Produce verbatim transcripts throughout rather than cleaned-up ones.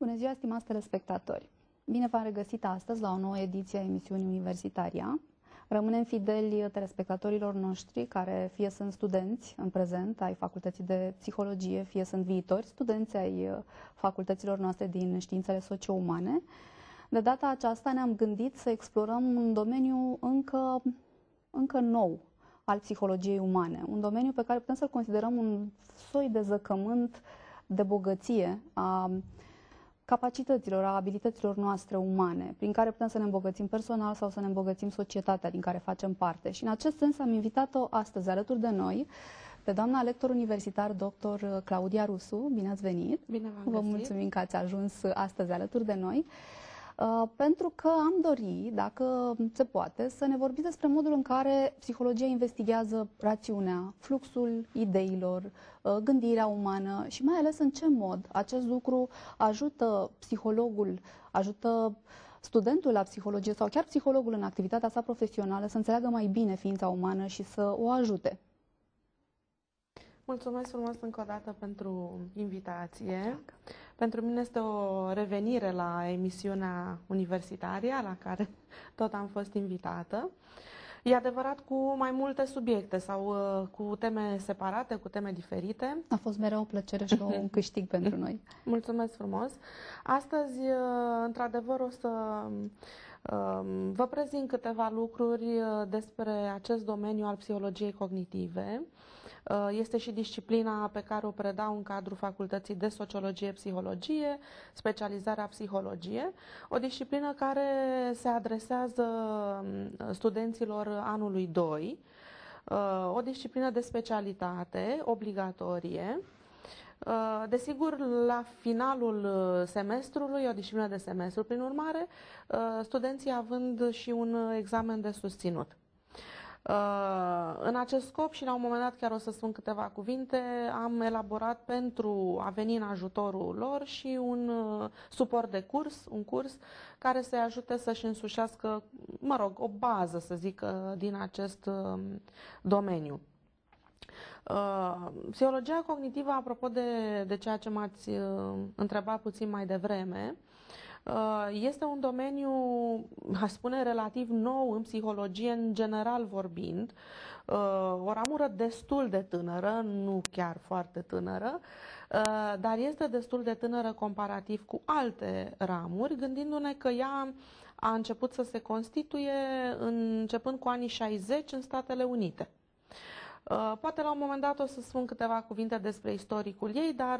Bună ziua, stimați telespectatori! Bine v-am regăsit astăzi la o nouă ediție a emisiunii Universitaria. Rămânem fideli telespectatorilor noștri care fie sunt studenți în prezent ai Facultății de Psihologie, fie sunt viitori studenți ai facultăților noastre din științele socio-umane. De data aceasta ne-am gândit să explorăm un domeniu încă, încă nou al psihologiei umane, un domeniu pe care putem să-l considerăm un soi de zăcământ de bogăție a capacităților, a abilităților noastre umane, prin care putem să ne îmbogățim personal sau să ne îmbogățim societatea din care facem parte. Și în acest sens am invitat-o astăzi alături de noi pe doamna lector universitar doctor Claudia Rusu. Bine ați venit! Bine v-am Vă mulțumim că ați ajuns astăzi alături de noi. Uh, pentru că am dori, dacă se poate, să ne vorbiți despre modul în care psihologia investigează rațiunea, fluxul ideilor, uh, gândirea umană și mai ales în ce mod acest lucru ajută psihologul, ajută studentul la psihologie sau chiar psihologul în activitatea sa profesională să înțeleagă mai bine ființa umană și să o ajute. Mulțumesc frumos încă o dată pentru invitație. Pentru mine este o revenire la emisiunea Universitaria, la care tot am fost invitată. E adevărat, cu mai multe subiecte sau uh, cu teme separate, cu teme diferite. A fost mereu o plăcere și un câștig pentru noi. Mulțumesc frumos. Astăzi, uh, într-adevăr, o să uh, vă prezint câteva lucruri despre acest domeniu al psihologiei cognitive. Este și disciplina pe care o predau în cadrul Facultății de Sociologie-Psihologie, specializarea psihologie, o disciplină care se adresează studenților anului doi, o disciplină de specialitate obligatorie. Desigur, la finalul semestrului, o disciplină de semestru, prin urmare, studenții având și un examen de susținut. În acest scop și la un moment dat chiar o să spun câteva cuvinte, am elaborat pentru a veni în ajutorul lor și un suport de curs, un curs care să-i ajute să-și însușească, mă rog, o bază, să zic, din acest domeniu. Psihologia cognitivă, apropo de, de ceea ce m-ați întrebat puțin mai devreme, este un domeniu, aș spune, relativ nou în psihologie, în general vorbind, o ramură destul de tânără, nu chiar foarte tânără, dar este destul de tânără comparativ cu alte ramuri, gândindu-ne că ea a început să se constituie începând cu anii șaizeci în Statele Unite. Poate la un moment dat o să spun câteva cuvinte despre istoricul ei, dar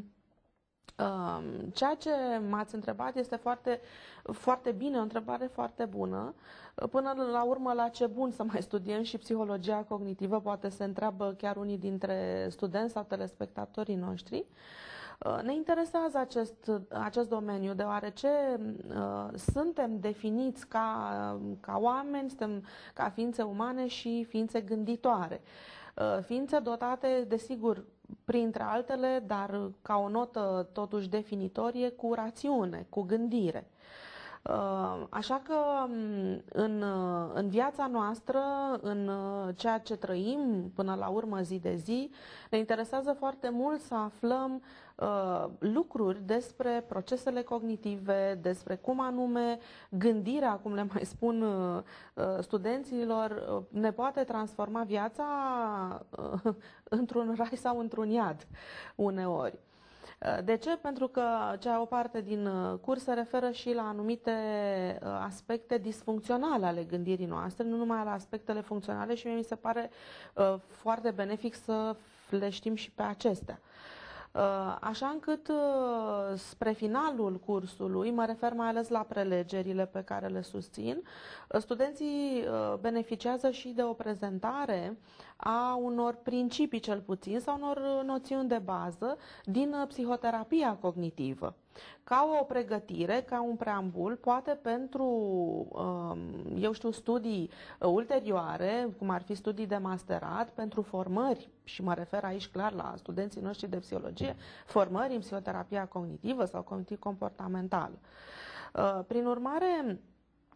ceea ce m-ați întrebat este foarte, foarte bine, o întrebare foarte bună. Până la urmă, la ce bun să mai studiem și psihologia cognitivă, poate se întreabă chiar unii dintre studenți sau telespectatorii noștri. Ne interesează acest, acest domeniu, deoarece uh, suntem definiți ca, ca oameni, suntem ca ființe umane și ființe gânditoare. Uh, ființe dotate, desigur, printre altele, dar ca o notă totuși definitorie, cu rațiune, cu gândire. Așa că în, în viața noastră, în ceea ce trăim până la urmă zi de zi, ne interesează foarte mult să aflăm uh, lucruri despre procesele cognitive, despre cum anume gândirea, cum le mai spun uh, studenților, ne poate transforma viața uh, într-un rai sau într-un iad uneori. De ce? Pentru că cea o parte din curs se referă și la anumite aspecte disfuncționale ale gândirii noastre, nu numai la aspectele funcționale, și mie mi se pare foarte benefic să le știm și pe acestea. Așa încât spre finalul cursului, mă refer mai ales la prelegerile pe care le susțin, studenții beneficiază și de o prezentare a unor principii, cel puțin, sau unor noțiuni de bază din psihoterapia cognitivă, ca o pregătire, ca un preambul, poate pentru, eu știu, studii ulterioare, cum ar fi studii de masterat, pentru formări, și mă refer aici clar la studenții noștri de psihologie, formări în psihoterapia cognitivă sau cognitiv-comportamentală. Prin urmare,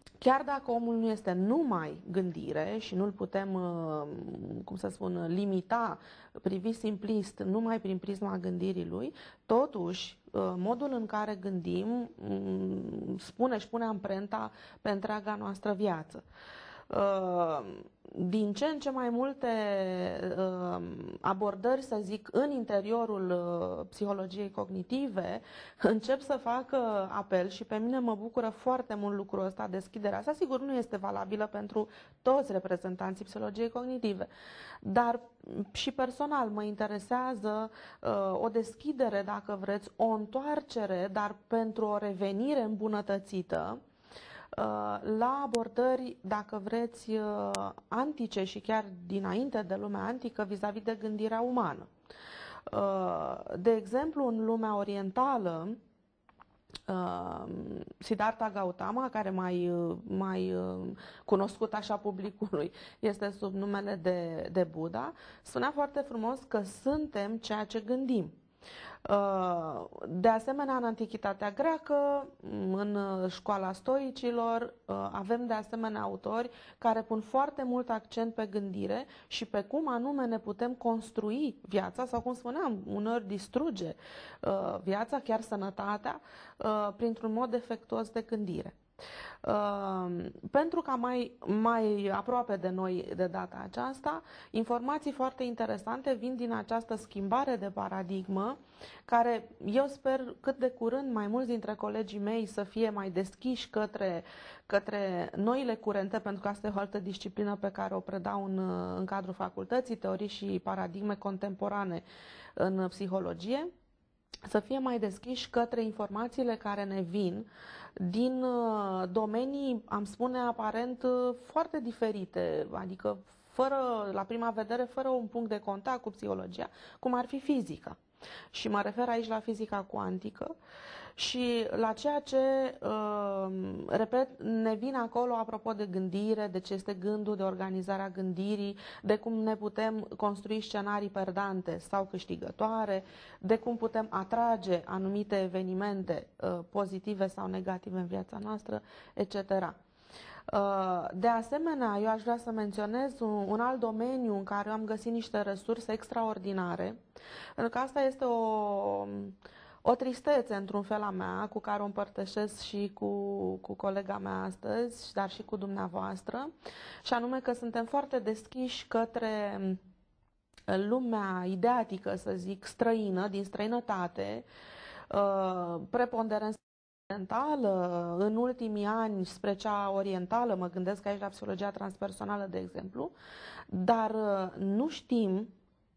chiar dacă omul nu este numai gândire și nu-l putem, cum să spun, limita, privi simplist numai prin prisma gândirii lui, totuși modul în care gândim spune și pune amprenta pe întreaga noastră viață. Din ce în ce mai multe abordări, să zic, în interiorul psihologiei cognitive încep să facă apel și pe mine mă bucură foarte mult lucrul ăsta, deschiderea asta. Sigur, nu este valabilă pentru toți reprezentanții psihologiei cognitive, dar și personal mă interesează o deschidere, dacă vreți, o întoarcere, dar pentru o revenire îmbunătățită la abordări, dacă vreți, antice și chiar dinainte de lumea antică vis-a-vis de gândirea umană. De exemplu, în lumea orientală, Siddhartha Gautama, care mai, mai cunoscut așa publicului, este sub numele de, de Buddha, spunea foarte frumos că suntem ceea ce gândim. De asemenea, în Antichitatea greacă, în școala stoicilor, avem de asemenea autori care pun foarte mult accent pe gândire și pe cum anume ne putem construi viața sau, cum spuneam, uneori distruge viața, chiar sănătatea, printr-un mod defectuos de gândire. Uh, pentru ca mai, mai aproape de noi de data aceasta, informații foarte interesante vin din această schimbare de paradigmă, care eu sper cât de curând mai mulți dintre colegii mei să fie mai deschiși către, către noile curente, pentru că asta e o altă disciplină pe care o predau în, în cadrul facultății, teorii și paradigme contemporane în psihologie, să fie mai deschiși către informațiile care ne vin din domenii, am spune, aparent foarte diferite, adică fără, la prima vedere, fără un punct de contact cu psihologia, cum ar fi fizica. Și mă refer aici la fizica cuantică și la ceea ce, repet, ne vine acolo apropo de gândire, de ce este gândul, de organizarea gândirii, de cum ne putem construi scenarii perdante sau câștigătoare, de cum putem atrage anumite evenimente pozitive sau negative în viața noastră, et cetera. De asemenea, eu aș vrea să menționez un, un alt domeniu în care am găsit niște resurse extraordinare, pentru că asta este o, o tristețe, într-un fel, a mea, cu care o împărtășesc și cu, cu colega mea astăzi, dar și cu dumneavoastră, și anume că suntem foarte deschiși către lumea ideatică, să zic, străină, din străinătate, preponderent orientală, în ultimii ani spre cea orientală, mă gândesc aici la psihologia transpersonală, de exemplu, dar nu știm,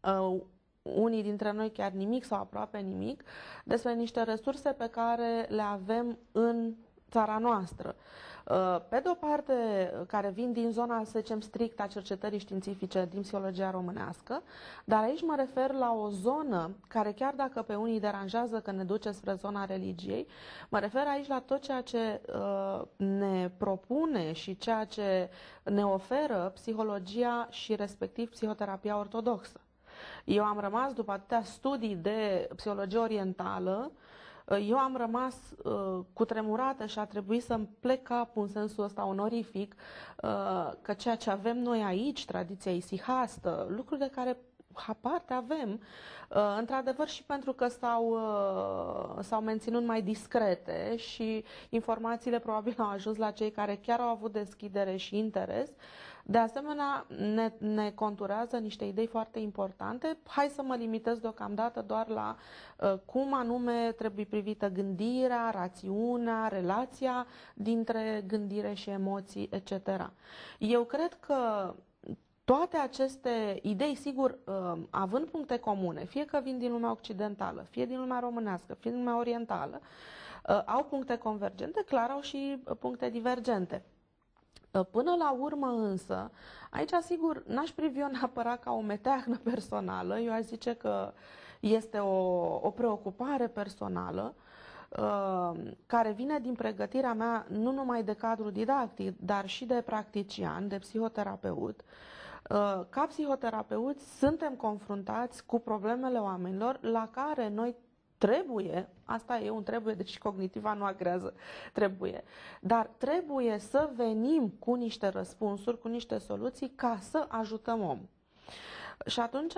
unii dintre noi chiar nimic sau aproape nimic, despre niște resurse pe care le avem în țara noastră. Pe de o parte, care vin din zona, să zicem, strict a cercetării științifice din psihologia românească, dar aici mă refer la o zonă care, chiar dacă pe unii deranjează că ne duce spre zona religiei, mă refer aici la tot ceea ce ne propune și ceea ce ne oferă psihologia și respectiv psihoterapia ortodoxă. Eu am rămas, după atâtea studii de psihologie orientală, eu am rămas uh, cutremurată și a trebuit să-mi plec capul în sensul ăsta onorific uh, că ceea ce avem noi aici, tradiția isihastă, lucruri de care aparte avem, uh, într-adevăr și pentru că s-au, uh, s-au menținut mai discrete și informațiile probabil au ajuns la cei care chiar au avut deschidere și interes. De asemenea, ne, ne conturează niște idei foarte importante. Hai să mă limitez deocamdată doar la uh, cum anume trebuie privită gândirea, rațiunea, relația dintre gândire și emoții, et cetera. Eu cred că toate aceste idei, sigur, uh, având puncte comune, fie că vin din lumea occidentală, fie din lumea românească, fie din lumea orientală, uh, au puncte convergente, clar au și puncte divergente. Până la urmă însă, aici sigur n-aș privi eu neapărat ca o meteahnă personală, eu aș zice că este o, o preocupare personală uh, care vine din pregătirea mea nu numai de cadru didactic, dar și de practician, de psihoterapeut. Uh, ca psihoterapeuți suntem confruntați cu problemele oamenilor la care noi trebuie, asta e un trebuie, deci cognitiva nu agrează, trebuie, dar trebuie să venim cu niște răspunsuri, cu niște soluții ca să ajutăm omul. Și atunci,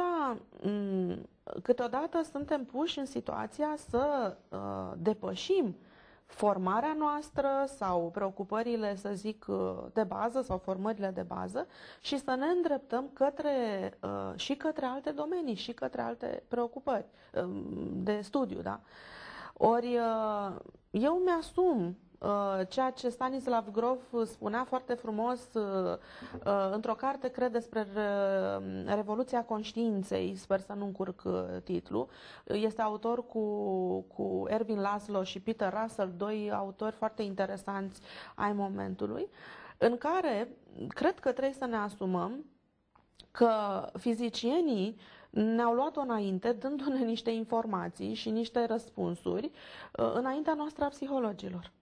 câteodată suntem puși în situația să uh, depășim formarea noastră sau preocupările, să zic, de bază sau formările de bază și să ne îndreptăm către, uh, și către alte domenii și către alte preocupări uh, de studiu. Da? Ori uh, eu mi-asum ceea ce Stanislav Grof spunea foarte frumos într-o carte, cred, despre Revoluția Conștiinței, sper să nu încurc titlul. Este autor cu, cu Ervin Laszlo și Peter Russell, doi autori foarte interesanți ai momentului, în care cred că trebuie să ne asumăm că fizicienii ne-au luat-o înainte, dându-ne niște informații și niște răspunsuri înaintea noastră a psihologilor.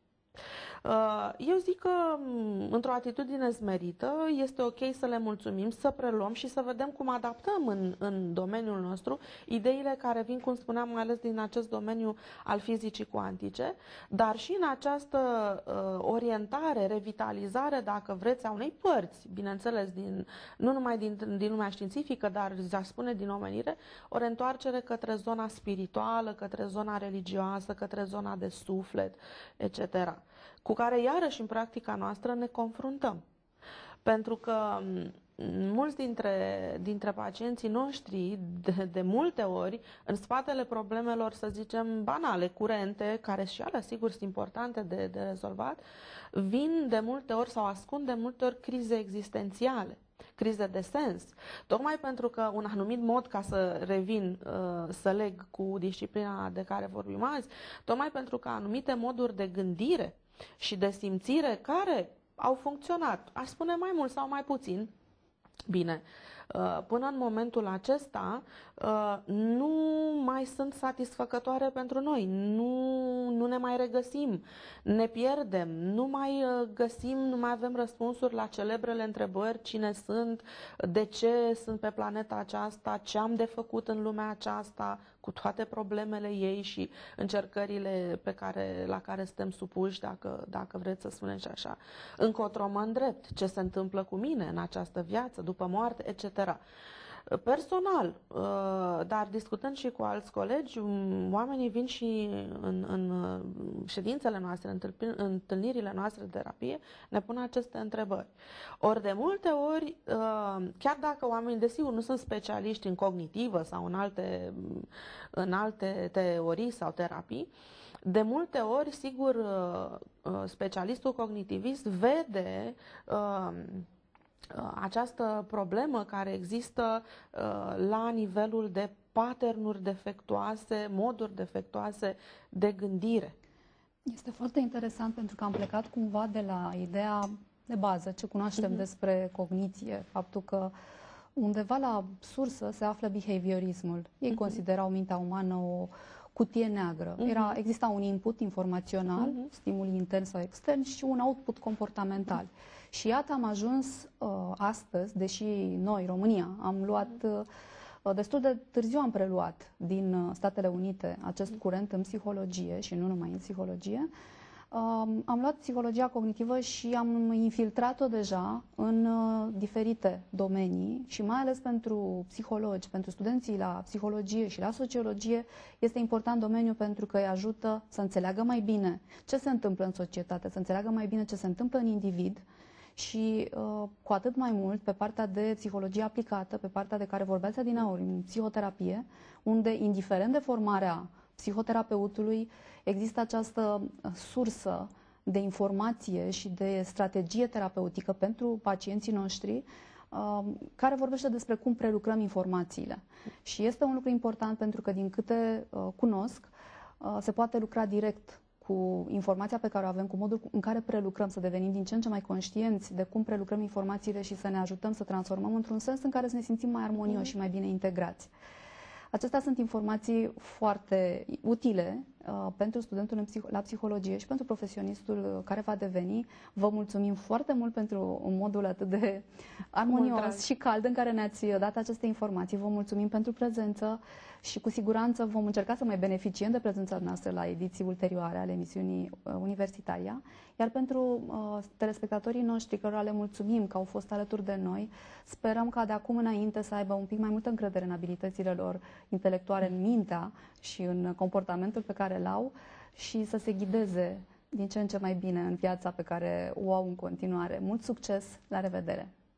Eu zic că, într-o atitudine smerită, este ok să le mulțumim, să preluăm și să vedem cum adaptăm în, în domeniul nostru ideile care vin, cum spuneam, mai ales din acest domeniu al fizicii cuantice, dar și în această uh, orientare, revitalizare, dacă vreți, a unei părți, bineînțeles, din, nu numai din, din lumea științifică, dar, aș spune, din omenire, o reîntoarcere către zona spirituală, către zona religioasă, către zona de suflet, et cetera, cu care iarăși în practica noastră ne confruntăm. Pentru că mulți dintre, dintre pacienții noștri, de, de multe ori, în spatele problemelor, să zicem, banale, curente, care și alea, sigur, sunt importante de, de rezolvat, vin de multe ori sau ascund de multe ori crize existențiale, crize de sens. Tocmai pentru că un anumit mod, ca să revin, să leg cu disciplina de care vorbim azi, tocmai pentru că anumite moduri de gândire și de simțire care au funcționat, aș spune mai mult sau mai puțin bine, până în momentul acesta nu mai sunt satisfăcătoare pentru noi, nu, nu ne mai regăsim, ne pierdem, nu mai găsim, nu mai avem răspunsuri la celebrele întrebări: cine sunt, de ce sunt pe planeta aceasta, ce am de făcut în lumea aceasta, cu toate problemele ei și încercările pe care, la care suntem supuși, dacă, dacă vreți să spunem și așa. Încotro mă îndrept, ce se întâmplă cu mine în această viață, după moarte, et cetera. Personal, dar discutând și cu alți colegi, oamenii vin și în, în ședințele noastre, în întâlnirile noastre de terapie, ne pun aceste întrebări. Ori de multe ori, chiar dacă oamenii, desigur, nu sunt specialiști în cognitivă sau în alte, în alte teorii sau terapii, de multe ori, sigur, specialistul cognitivist vede această problemă care există la nivelul de patternuri defectuoase, moduri defectuoase de gândire. Este foarte interesant pentru că am plecat cumva de la ideea de bază, ce cunoaștem uh-huh. despre cogniție, faptul că undeva la sursă se află behaviorismul. Ei uh-huh. considerau mintea umană o cutie neagră. Uh-huh. Era, exista un input informațional, uh-huh. stimul intern sau extern, și un output comportamental. Uh-huh. Și iată, am ajuns uh, astăzi, deși noi, România, am luat, uh, destul de târziu am preluat din uh, Statele Unite acest curent în psihologie și nu numai în psihologie, uh, am luat psihologia cognitivă și am infiltrat-o deja în uh, diferite domenii și mai ales pentru psihologi, pentru studenții la psihologie și la sociologie, este important domeniul pentru că îi ajută să înțeleagă mai bine ce se întâmplă în societate, să înțeleagă mai bine ce se întâmplă în individ. Și uh, cu atât mai mult pe partea de psihologie aplicată, pe partea de care vorbeați adineauri, în psihoterapie, unde, indiferent de formarea psihoterapeutului, există această sursă de informație și de strategie terapeutică pentru pacienții noștri, uh, care vorbește despre cum prelucrăm informațiile. Și este un lucru important pentru că, din câte uh, cunosc, uh, se poate lucra direct cu informația pe care o avem, cu modul în care prelucrăm, să devenim din ce în ce mai conștienți de cum prelucrăm informațiile și să ne ajutăm să transformăm într-un sens în care să ne simțim mai armonioși și mai bine integrați. Acestea sunt informații foarte utile pentru studentul în psih- la psihologie și pentru profesionistul care va deveni. Vă mulțumim foarte mult pentru un modul atât de armonios și cald în care ne-ați dat aceste informații. Vă mulțumim pentru prezență și cu siguranță vom încerca să mai beneficiem de prezența noastră la ediții ulterioare ale emisiunii Universitaria. Iar pentru uh, telespectatorii noștri, cărora le mulțumim că au fost alături de noi, sperăm ca de acum înainte să aibă un pic mai multă încredere în abilitățile lor intelectuale, în mintea și în comportamentul pe care îl au și să se ghideze din ce în ce mai bine în viața pe care o au în continuare. Mult succes! La revedere!